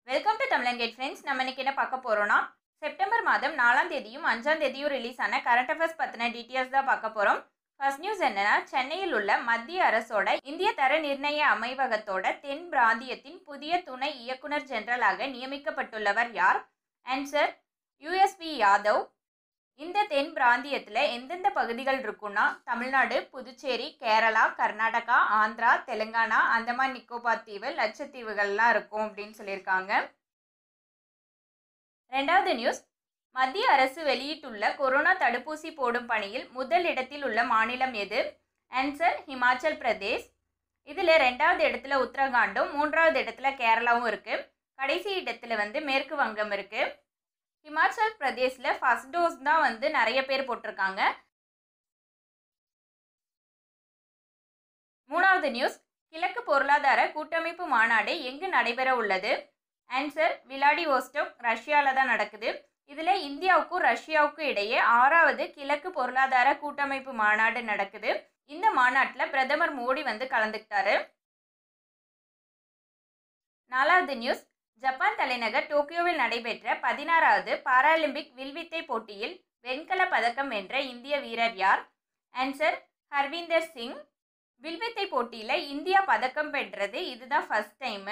Welcome to தமிழங்கேட் friends. நம்ம இன்னைக்கு என்ன பார்க்க போறோம்னா, செப்டம்பர் மாதம் 4ஆம் தேதியும் 5ஆம் தேதியும் ரிலீஸ் ஆன கரண்ட் அஃபேர்ஸ் பற்றின டீட்டெயில்ஸ் தான் பார்க்க போகிறோம். ஃபர்ஸ்ட் நியூஸ் என்னன்னா, சென்னையில் உள்ள மத்திய அரசோட இந்திய தர நிர்ணய அமைவகத்தோட தென் பிராந்தியத்தின் புதிய துணை இயக்குனர் ஜெனரலாக நியமிக்கப்பட்டுள்ளவர் யார்? Answer U S P Yadav. இந்த தென் பிராந்தியத்தில் எந்தெந்த பகுதிகள் இருக்குன்னா, தமிழ்நாடு, புதுச்சேரி, கேரளா, கர்நாடகா, ஆந்திரா, தெலுங்கானா, அந்தமான் நிக்கோபார் தீவு, லட்சத்தீவுகள்லாம் இருக்கும் அப்படின்னு சொல்லியிருக்காங்க. ரெண்டாவது நியூஸ், மத்திய அரசு வெளியிட்டுள்ள கொரோனா தடுப்பூசி போடும் பணியில் முதல் இடத்தில் உள்ள மாநிலம் எது? ஆன்சர் ஹிமாச்சல் பிரதேஷ். இதில் 2வது இடத்துல உத்தரகாண்டும் 3வது இடத்துல கேரளாவும் இருக்குது. கடைசி இடத்துல மேற்கு வங்கம் இருக்குது. ஹிமாச்சல் பிரதேஷில் ஃபர்ஸ்ட் டோஸ் தான் நிறைய பேர் போட்டிருக்காங்க. 3வது நியூஸ், கிழக்கு பொருளாதார கூட்டமைப்பு மாநாடு எங்கு நடைபெற உள்ளது? ஆன்சர் விளாடிவோஸ்டோக், ரஷ்யாவில் தான் நடக்குது. இதில் இந்தியாவுக்கும் ரஷ்யாவுக்கும் இடையே 6வது கிழக்கு பொருளாதார கூட்டமைப்பு மாநாடு நடக்குது. இந்த மாநாட்டில் பிரதமர் மோடி கலந்துக்கிட்டாரு. 4வது நியூஸ், ஜப்பான் தலைநகர் டோக்கியோவில் நடைபெற்ற 16வது பாராலிம்பிக் வில்வித்தை போட்டியில் வெண்கல பதக்கம் வென்ற இந்திய வீரர் யார்? ஆன்சர் ஹர்வீந்தர் சிங். வில்வித்தை போட்டியில் இந்தியா பதக்கம் பெற்றது இதுதான் ஃபர்ஸ்ட் டைமு.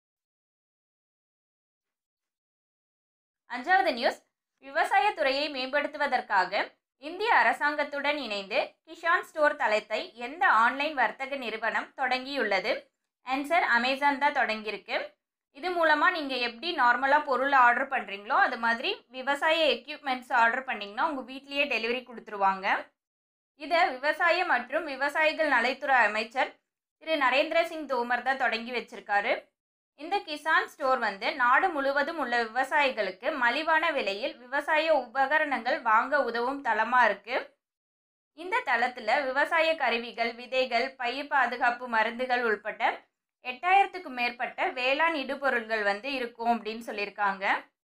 5வது நியூஸ், விவசாயத்துறையை மேம்படுத்துவதற்காக இந்திய அரசாங்கத்துடன் இணைந்து கிஷான் ஸ்டோர் தளத்தை எந்த ஆன்லைன் வர்த்தக நிறுவனம் தொடங்கியுள்ளது? ஆன்சர் அமேசான் தான் தொடங்கியிருக்கு. இது மூலமாக நீங்கள் எப்படி நார்மலாக பொருள் ஆர்டர் பண்ணுறீங்களோ அது மாதிரி விவசாய எக்யூப்மெண்ட்ஸ் ஆர்டர் பண்ணிங்கன்னா உங்கள் வீட்லேயே டெலிவரி கொடுத்துருவாங்க. இதை விவசாய மற்றும் விவசாயிகள் நலத்துறை அமைச்சர் திரு நரேந்திர சிங் தோமர் தான் தொடங்கி வச்சிருக்காரு. இந்த கிசான் ஸ்டோர் நாடு முழுவதும் உள்ள விவசாயிகளுக்கு மலிவான விலையில் விவசாய உபகரணங்கள் வாங்க உதவும் தளமாக இருக்குது. இந்த தளத்தில் விவசாய கருவிகள், விதைகள், பயிர் பாதுகாப்பு மருந்துகள் உள்பட்ட 8000க்கும் மேற்பட்ட வேளாண் இடுபொருள்கள் இருக்கும் அப்படின்னு சொல்லியிருக்காங்க.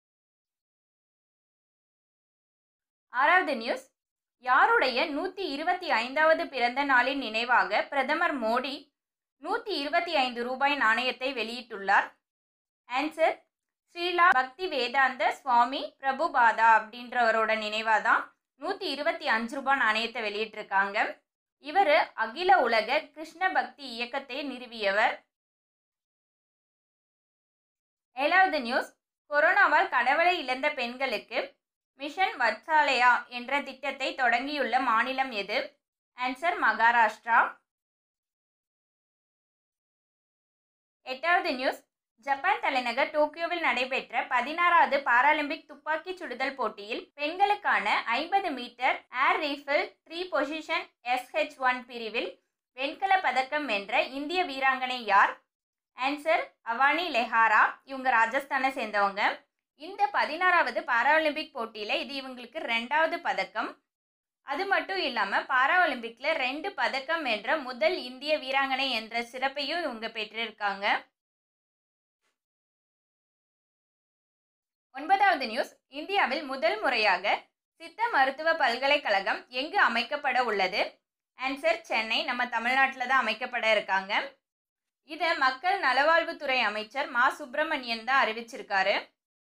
6வது நியூஸ், யாருடைய 125வது பிறந்த நாளின் நினைவாக பிரதமர் மோடி 125 ரூபாய் நாணயத்தை வெளியிட்டுள்ளார்? ஆன்சர் ஸ்ரீலா பக்தி வேதாந்த சுவாமி பிரபுபாதா அப்படின்றவரோட நினைவாக தான் 125 ரூபாய் நாணயத்தை வெளியிட்டிருக்காங்க. இவர் அகில உலக கிருஷ்ண பக்தி இயக்கத்தை நிறுவியவர். 7வது நியூஸ், கொரோனாவால் கடவுளை இழந்த பெண்களுக்கு மிஷன் வத்சாலயா என்ற திட்டத்தை தொடங்கியுள்ள மாநிலம் எது? ஆன்சர் மகாராஷ்டிரா. 8வது நியூஸ், ஜப்பான் தலைநகர் டோக்கியோவில் நடைபெற்ற 16வது பாராலிம்பிக் துப்பாக்கி சுடுதல் போட்டியில் பெண்களுக்கான 50 metre air rifle 3 position SH1 பிரிவில் வெண்கல பதக்கம் வென்ற இந்திய வீராங்கனை யார்? ஆன்சர் அவானி லெஹாரா. இவங்க ராஜஸ்தானை சேர்ந்தவங்க. இந்த 16வது பாராலிம்பிக் போட்டியில் இது இவங்களுக்கு 2வது பதக்கம். அது மட்டும் இல்லாமல் பாராலிம்பிக்கில் 2 பதக்கம் வென்ற முதல் இந்திய வீராங்கனை என்ற சிறப்பையும் இவங்க பெற்றிருக்காங்க. 9வது நியூஸ், இந்தியாவில் முதல் முறையாக சித்த மருத்துவ பல்கலைக்கழகம் எங்கு அமைக்கப்பட உள்ளது? ஆன்சர் சென்னை, நம்ம தமிழ்நாட்டில் தான் அமைக்கப்பட இருக்காங்க. இதை மக்கள் நலவாழ்வுத்துறை அமைச்சர் மா சுப்பிரமணியன் தான் அறிவிச்சிருக்காரு.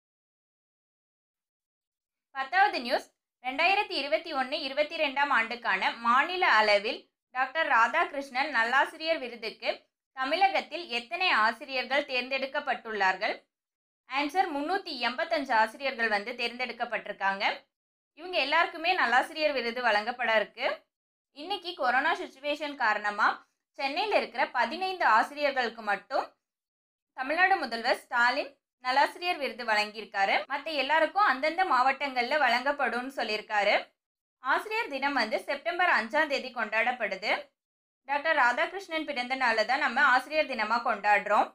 10வது நியூஸ், 2021-22ஆம் ஆண்டுக்கான மாநில அளவில் டாக்டர் ராதாகிருஷ்ணன் நல்லாசிரியர் விருதுக்கு தமிழகத்தில் எத்தனை ஆசிரியர்கள் தேர்ந்தெடுக்கப்பட்டுள்ளார்கள்? ஆன்சர் 385 ஆசிரியர்கள் தேர்ந்தெடுக்கப்பட்டிருக்காங்க. இவங்க எல்லாருக்குமே நல்லாசிரியர் விருது வழங்கப்பட இருக்கு. இன்னைக்கு கொரோனா சுச்சுவேஷன் காரணமாக சென்னையில் இருக்கிற 15 ஆசிரியர்களுக்கு மட்டும் தமிழ்நாடு முதல்வர் ஸ்டாலின் நல்லாசிரியர் விருது வழங்கியிருக்காரு. மற்ற எல்லாருக்கும் அந்தந்த மாவட்டங்களில் வழங்கப்படும்னு சொல்லியிருக்காரு. ஆசிரியர் தினம் செப்டம்பர் 5ஆம் தேதி கொண்டாடப்படுது. டாக்டர் ராதாகிருஷ்ணன் பிறந்த நாளில் தான் நம்ம ஆசிரியர் தினமாக கொண்டாடுறோம்.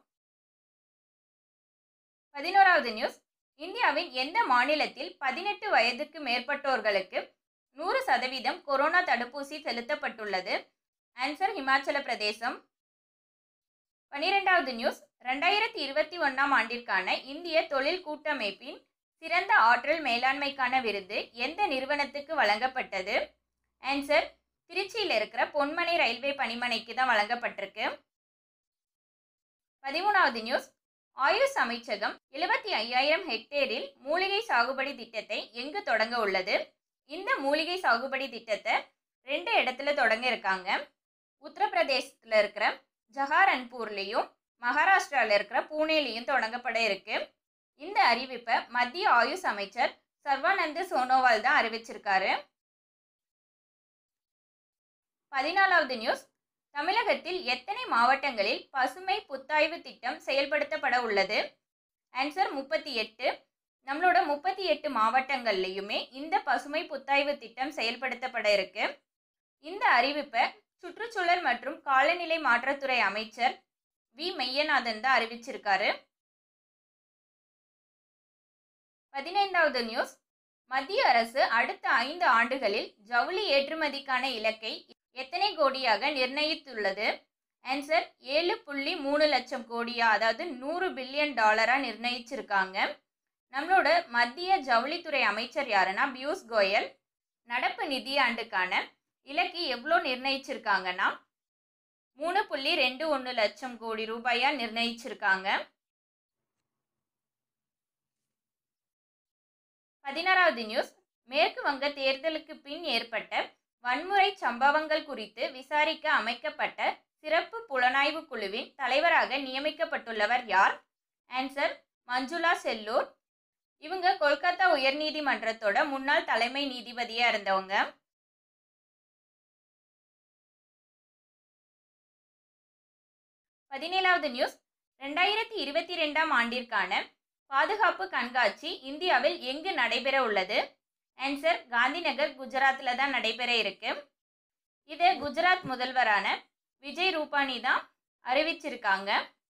11வது நியூஸ், இந்தியாவின் எந்த மாநிலத்தில் 18 வயதுக்கு மேற்பட்டோர்களுக்கு 100% கொரோனா தடுப்பூசி செலுத்தப்பட்டுள்ளது? ஆன்சர் ஹிமாச்சல பிரதேசம். 12வது நியூஸ், 2021ஆம் ஆண்டிற்கான இந்திய தொழில் கூட்டமைப்பின் சிறந்த ஆற்றல் மேலாண்மைக்கான விருது எந்த நிறுவனத்துக்கு வழங்கப்பட்டது? ஆன்சர் திருச்சியில் இருக்கிற பொன்மனை ரயில்வே பணிமனைக்கு தான் வழங்கப்பட்டிருக்கு. 13வது நியூஸ், ஆயுஷ் அமைச்சகம் 75,000 ஹெக்டேரில் மூலிகை சாகுபடி திட்டத்தை எங்கு தொடங்க உள்ளது? இந்த மூலிகை சாகுபடி திட்டத்தை 2 இடத்துல தொடங்க இருக்காங்க. உத்தரப்பிரதேசத்தில் இருக்கிற ஜஹாரன்பூர்லேயும் மகாராஷ்டிராவில் இருக்கிற பூனேலையும் தொடங்கப்பட இருக்கு. இந்த அறிவிப்பை மத்திய ஆயுஷ் அமைச்சர் சர்வானந்த் சோனோவால் தான் அறிவிச்சிருக்காரு. 14வது நியூஸ், தமிழகத்தில் எத்தனை மாவட்டங்களில் பசுமை புத்தாய்வு திட்டம் செயல்படுத்தப்பட உள்ளது? ஆன்சர் 38. நம்மளோட 38 மாவட்டங்கள்லையுமே இந்த பசுமை புத்தாய்வு திட்டம் செயல்படுத்தப்பட இருக்கு. இந்த அறிவிப்பை சுற்றுச்சூழல் மற்றும் காலநிலை மாற்றத்துறை அமைச்சர் வி மெய்யநாதன் தான் அறிவிச்சிருக்காரு. 15வது நியூஸ், மத்திய அரசு அடுத்த 5 ஆண்டுகளில் ஜவுளி ஏற்றுமதிக்கான இலக்கை எத்தனை கோடியாக நிர்ணயித்துள்ளது? ஆன்சர் 7.3 லட்சம் கோடியா, அதாவது 100 பில்லியன் டாலரா நிர்ணயிச்சிருக்காங்க. நம்மளோட மத்திய ஜவுளித்துறை அமைச்சர் யாருன்னா பியூஷ் கோயல். நடப்பு நிதியாண்டுக்கான இலக்கு எவ்வளோ நிர்ணயிச்சிருக்காங்கன்னா 3.21 லட்சம் கோடி ரூபாயா நிர்ணயிச்சிருக்காங்க. 16வது நியூஸ், மேற்கு வங்க தேர்தலுக்கு பின் ஏற்பட்ட வன்முறை சம்பவங்கள் குறித்து விசாரிக்க அமைக்கப்பட்ட சிறப்பு புலனாய்வு குழுவின் தலைவராக நியமிக்கப்பட்டுள்ளவர் யார்? ஆன்சர் மஞ்சுளா செல்லூர். இவங்க கொல்கத்தா உயர்நீதிமன்றத்தோட முன்னாள் தலைமை நீதிபதியா இருந்தவங்க. 17வது நியூஸ், 2022ஆம் ஆண்டிற்கான பாதுகாப்பு கண்காட்சி இந்தியாவில் எங்கு நடைபெற உள்ளது? ஆன்சர் காந்திநகர், குஜராத்தில் தான் நடைபெற இருக்கு. இதை குஜராத் முதல்வரான விஜய் ரூபானி தான் அறிவிச்சிருக்காங்க.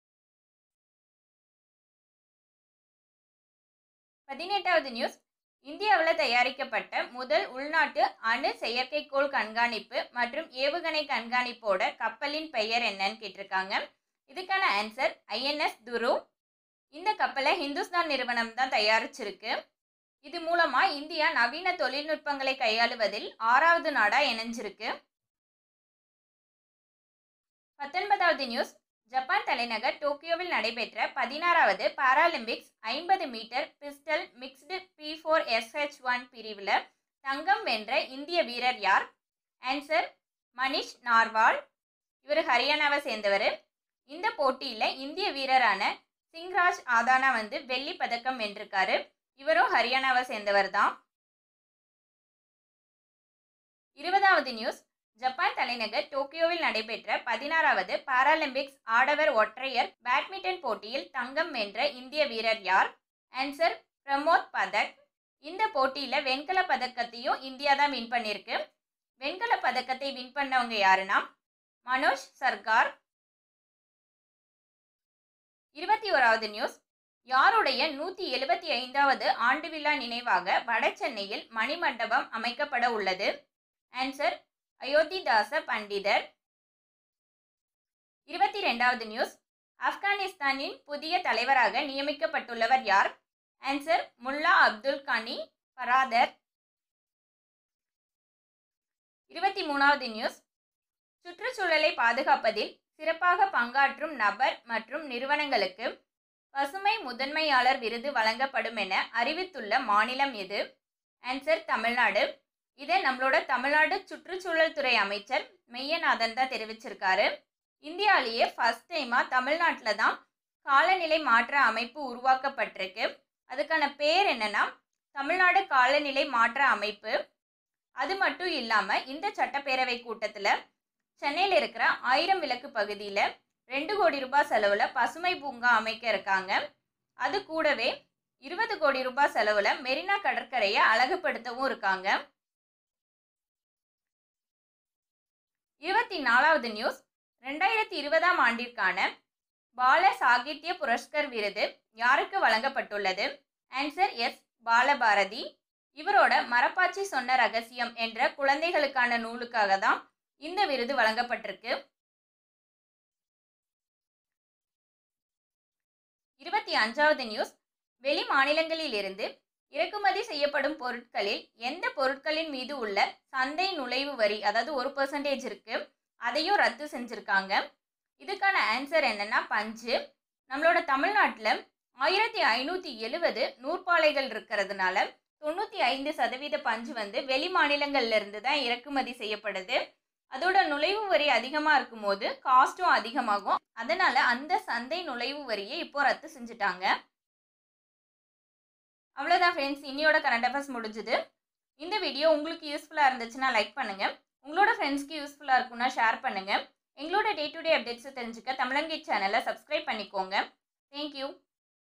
18வது நியூஸ், இந்தியாவில் தயாரிக்கப்பட்ட முதல் உள்நாட்டு அணு செயற்கைக்கோள் கண்காணிப்பு மற்றும் ஏவுகணை கண்காணிப்போட கப்பலின் பெயர் என்னன்னு கேட்டிருக்காங்க. இதுக்கான ஆன்சர் INS துரு. இந்த கப்பலை ஹிந்துஸ்தான் நிறுவனம் தான் தயாரிச்சிருக்கு. இது மூலமா இந்தியா நவீன தொழில்நுட்பங்களை கையாளுவதில் 6வது நாடா இணைஞ்சிருக்கு. 19வது நியூஸ், ஜப்பான் தலைநகர் டோக்கியோவில் நடைபெற்ற 16வது Paralympics 50 metre pistol mixed P4SH1 பிரிவில் தங்கம் வென்ற இந்திய வீரர் யார்? ஆன்சர் மனிஷ் நார்வால். இவர் ஹரியானாவை சேர்ந்தவர். இந்த போட்டியில் இந்திய வீரரான சிங்ராஜ் ஆதானா வெள்ளி பதக்கம் வென்றிருக்காரு. இவரும் ஹரியானாவை சேர்ந்தவர் தான். 20வது நியூஸ், ஜப்பான் தலைநகர் டோக்கியோவில் நடைபெற்ற 16வது பாராலிம்பிக்ஸ் ஆடவர் ஒற்றையர் பேட்மிண்டன் போட்டியில் தங்கம் வென்ற இந்திய வீரர் யார்? ஆன்சர் பிரமோத் பதக். இந்த போட்டியில் வெண்கல பதக்கத்தையும் இந்தியா தான் வின் பண்ணியிருக்கு. வெண்கல பதக்கத்தை வின் பண்ணவங்க யாருன்னா மனோஜ் சர்கார். 21வது நியூஸ், யாருடைய 175வது ஆண்டு விழா நினைவாக வடசென்னையில் மணிமண்டபம் அமைக்கப்பட உள்ளது? ஆன்சர் அயோத்திதாச பண்டிதர். 22வது நியூஸ், ஆப்கானிஸ்தானின் புதிய தலைவராக நியமிக்கப்பட்டுள்ளவர் யார்? ஆன்சர் முல்லா அப்துல் கனி பராதர். 23வது நியூஸ், சுற்றுச்சூழலை பாதுகாப்பதில் சிறப்பாக பங்காற்றும் நபர் மற்றும் நிறுவனங்களுக்கு பசுமை முதன்மையாளர் விருது வழங்கப்படும் என அறிவித்துள்ள மாநிலம் எது? ஆன்சர் தமிழ்நாடு. இதை நம்மளோட தமிழ்நாடு சுற்றுச்சூழல் துறை அமைச்சர் மெய்யநாதன் தான் தெரிவிச்சிருக்காரு. இந்தியாவிலேயே ஃபர்ஸ்ட் டைமாக தமிழ்நாட்டில் தான் காலநிலை மாற்ற அமைப்பு உருவாக்கப்பட்டிருக்கு. அதுக்கான பேர் என்னன்னா தமிழ்நாடு காலநிலை மாற்ற அமைப்பு. அது மட்டும் இல்லாமல் இந்த சட்டப்பேரவை கூட்டத்தில் சென்னையில் இருக்கிற 1000 விளக்கு பகுதியில் 2 கோடி ரூபாய் செலவில் பசுமை பூங்கா அமைக்க இருக்காங்க. அது கூடவே 20 கோடி ரூபாய் செலவில் மெரினா கடற்கரையை அழகுபடுத்தவும் இருக்காங்க. 24வது நியூஸ், 2020ஆம் ஆண்டிற்கான பால சாகித்ய புரஸ்கர் விருது யாருக்கு வழங்கப்பட்டுள்ளது? Answer S Balabharathi. இவரோட மரப்பாச்சி சொன்ன ரகசியம் என்ற குழந்தைகளுக்கான நூலுக்காக தான் இந்த விருது வழங்கப்பட்டிருக்கு. 25வது நியூஸ், வெளி மாநிலங்களிலிருந்து இறக்குமதி செய்யப்படும் பொருட்களில் எந்த பொருட்களின் மீது உள்ள சந்தை நுழைவு வரி, அதாவது 1% இருக்கு, அதையும் ரத்து செஞ்சிருக்காங்க. இதுக்கான ஆன்சர் என்னன்னா பஞ்சு. நம்மளோட தமிழ்நாட்டில் 1570 நூற்பாலைகள் இருக்கிறதுனால 95% பஞ்சு வந்து வெளி மாநிலங்கள்ல இருந்து தான் இறக்குமதி செய்யப்படுது. அதோட நுழைவு வரி அதிகமாக இருக்கும்போது காஸ்ட்டும் அதிகமாகும். அதனால அந்த சந்தை நுழைவு வரியை இப்போ ரத்து செஞ்சுட்டாங்க. அவ்வளோதான் ஃப்ரெண்ட்ஸ், இன்னையோட கரண்ட் அஃபேர்ஸ் முடிஞ்சுது. இந்த வீடியோ உங்களுக்கு யூஸ்ஃபுல்லாக இருந்துச்சுன்னா லைக் பண்ணுங்கள். உங்களோட ஃப்ரெண்ட்ஸ்க்கு யூஸ்ஃபுல்லாக இருக்குன்னா ஷேர் பண்ணுங்கள். எங்களோட டே டு டே அப்டேட்ஸை தெரிஞ்சுக்க தமிழங்கை சேனலை சப்ஸ்கிரைப் பண்ணிக்கோங்க. தேங்க்யூ.